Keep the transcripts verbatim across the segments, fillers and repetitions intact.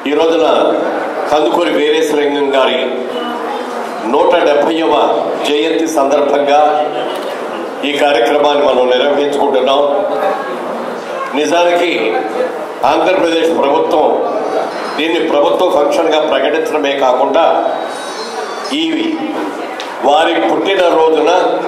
ఈ రోజున కందుకూరి వీరేశలింగం గారి నూట డెబ్బైవ జయంతి సందర్భంగా ఈ కార్యక్రమాన్ని మనం నిర్వహించుకుంటున్నాం. నిజానికి ఆంధ్రప్రదేశ్ ప్రభుత్వం దీన్ని ప్రభుత్వ ఫంక్షన్గా ప్రకటించడమే కాకుండా ఈ వారి పుట్టిన రోజున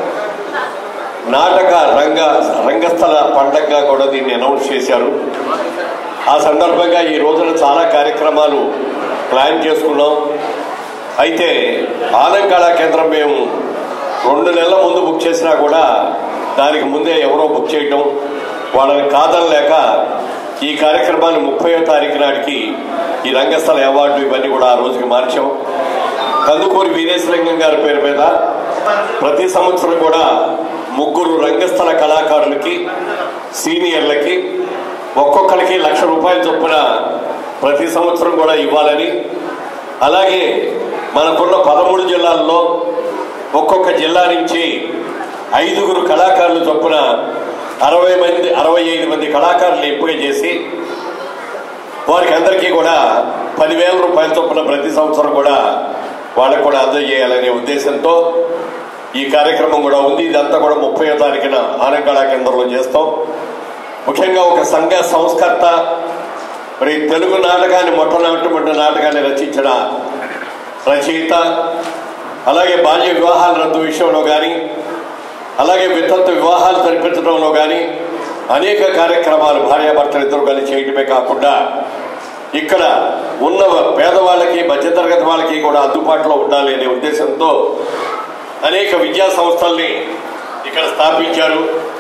నాటక రంగ రంగస్థల పండగగా కూడా దీన్ని అనౌన్స్ చేశారు. ఆ సందర్భంగా ఈ రోజున చాలా కార్యక్రమాలు ప్లాన్ చేసుకున్నాం. అయితే ఆనంద్ కళా కేంద్రం మేము రెండు నెలల ముందు బుక్ చేసినా కూడా దానికి ముందే ఎవరో బుక్ చేయడం, వాళ్ళని కాదనలేక ఈ కార్యక్రమాన్ని ముప్పయో తారీఖు నాటికి ఈ రంగస్థల అవార్డు ఇవన్నీ కూడా ఆ రోజుకి మార్చాం. కందుకూరి వీరేశలింగం గారి పేరు మీద ప్రతి సంవత్సరం కూడా ముగ్గురు రంగస్థల కళాకారులకి సీనియర్లకి ఒక్కొక్కరికి లక్ష రూపాయల చొప్పున ప్రతి సంవత్సరం కూడా ఇవ్వాలని, అలాగే మనకున్న పదమూడు జిల్లాల్లో ఒక్కొక్క జిల్లా నుంచి ఐదుగురు కళాకారుల చొప్పున అరవై మంది అరవై ఐదు మంది కళాకారులు ఎంపిక చేసి వారికి అందరికీ కూడా పదివేల రూపాయల చొప్పున ప్రతి సంవత్సరం కూడా వాళ్ళకు కూడా అందజేయాలనే ఉద్దేశంతో ఈ కార్యక్రమం కూడా ఉంది. ఇదంతా కూడా ముప్పై తారీఖున ఆనంద్ కళా కేంద్రంలో చేస్తాం. ముఖ్యంగా ఒక సంఘ సంస్కర్త, మరి తెలుగు నాటకాన్ని మొట్టమొదటి నాటకాన్ని రచించిన రచయిత, అలాగే బాల్య వివాహాల రద్దు విషయంలో కానీ, అలాగే వితంతు వివాహాలు జరిపించడంలో కానీ అనేక కార్యక్రమాలు భార్యాభర్తలు ఇద్దరు కలిసి చేయటమే కాకుండా ఇక్కడ ఉన్న పేదవాళ్ళకి మధ్యతరగతి వాళ్ళకి కూడా అందుబాటులో ఉండాలి అనే ఉద్దేశంతో అనేక విద్యా సంస్థల్ని ఇక్కడ స్థాపించారు.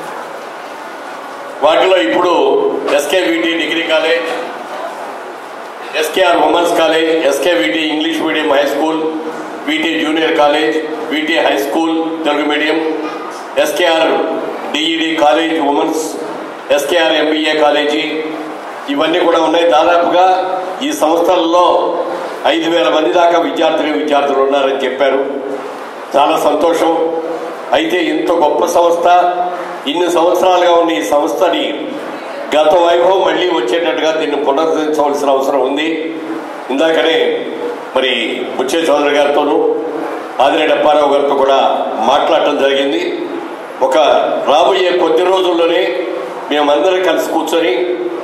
వాటిలో ఇప్పుడు SKVT degree college, SKR women's college, SKVT English medium high school, VT junior college, VT high school Telugu medium, SKR DEd college women's, SKR MBA college ఇవన్నీ కూడా ఉన్నాయి. దాదాపుగా ఈ సంస్థల్లో ఐదు వేల మంది దాకా విద్యార్థులు విద్యార్థులు ఉన్నారని చెప్పారు. చాలా సంతోషం. అయితే ఇంత గొప్ప సంస్థ, ఇన్ని సంవత్సరాలుగా ఉన్న ఈ సంస్థని గత వైభవం మళ్ళీ వచ్చేటట్టుగా దీన్ని పునరుద్ధరించవలసిన అవసరం ఉంది. ఇందాకనే మరి బుచ్చే చౌదరి గారితోనూ ఆదిరెడ్డి అప్పారావు గారితో కూడా మాట్లాడటం జరిగింది. ఒక రాబోయే కొద్ది రోజుల్లోనే మేమందరం కలిసి కూర్చొని,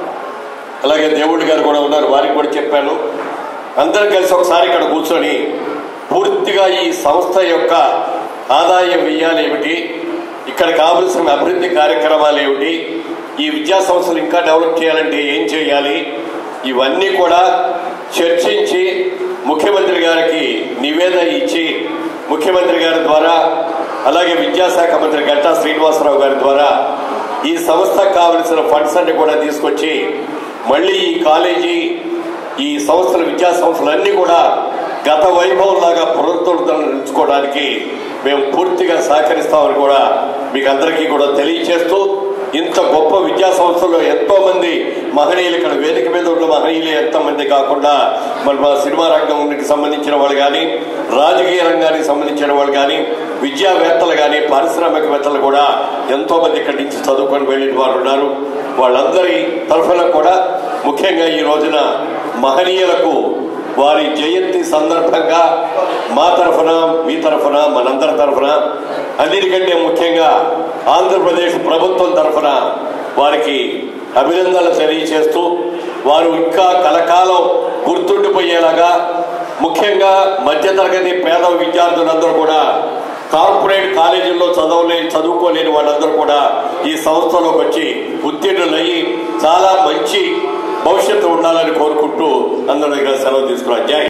అలాగే దేవుడి గారు కూడా ఉన్నారు, వారికి కూడా చెప్పాను, అందరం కలిసి ఒకసారి ఇక్కడ కూర్చొని పూర్తిగా ఈ సంస్థ యొక్క ఆదాయ వ్యయాలు ఏమిటి, ఇక్కడ కావలసిన అభివృద్ధి కార్యక్రమాలు ఏమిటి, ఈ విద్యా సంస్థలు ఇంకా డెవలప్ చేయాలంటే ఏం చేయాలి, ఇవన్నీ కూడా చర్చించి ముఖ్యమంత్రి గారికి నివేదన ఇచ్చి ముఖ్యమంత్రి గారి ద్వారా, అలాగే విద్యాశాఖ మంత్రి గంటా శ్రీనివాసరావు గారి ద్వారా ఈ సంస్థకు కావలసిన ఫండ్స్ అన్ని కూడా తీసుకొచ్చి మళ్ళీ ఈ కాలేజీ ఈ సంస్థలు విద్యా సంస్థలన్నీ కూడా గత వైభవంలాగా పునరుద్ధరించుకోవడానికి మేము పూర్తిగా సహకరిస్తామని కూడా మీకు అందరికీ కూడా తెలియచేస్తూ, ఇంత గొప్ప విద్యా సంస్థల్లో ఎంతో మంది మహనీయులు ఇక్కడ వేదిక మీద ఉన్న మహనీయులు ఎంతో మంది కాకుండా మరి మా సినిమా రంగానికి సంబంధించిన వాళ్ళు కానీ, రాజకీయ రంగానికి సంబంధించిన వాళ్ళు కానీ, విద్యావేత్తలు కానీ, పారిశ్రామికవేత్తలు కూడా ఎంతో మంది ఇక్కడి నుంచి చదువుకొని వెళ్ళిన వారు ఉన్నారు. వాళ్ళందరి తరఫున కూడా ముఖ్యంగా ఈ రోజున మహనీయులకు వారి జయంతి సందర్భంగా మా తరఫున, మీ తరఫున, మనందరి తరఫున, అన్నిటికంటే ముఖ్యంగా ఆంధ్రప్రదేశ్ ప్రభుత్వం తరఫున వారికి అభినందనలు తెలియజేస్తూ, వారు ఇంకా కలకాలం గుర్తుండిపోయేలాగా, ముఖ్యంగా మధ్యతరగతి పేద విద్యార్థులందరూ కూడా కార్పొరేట్ కాలేజీల్లో చదవలేని చదువుకోలేని వాళ్ళందరూ కూడా ఈ సంస్థలోకి వచ్చి ఉత్తీర్ణులయ్యి చాలా మంచి భవిష్యత్తు ఉండాలని కోరుకుంటూ అందరూ దగ్గర సెలవు తీసుకున్నాను. జై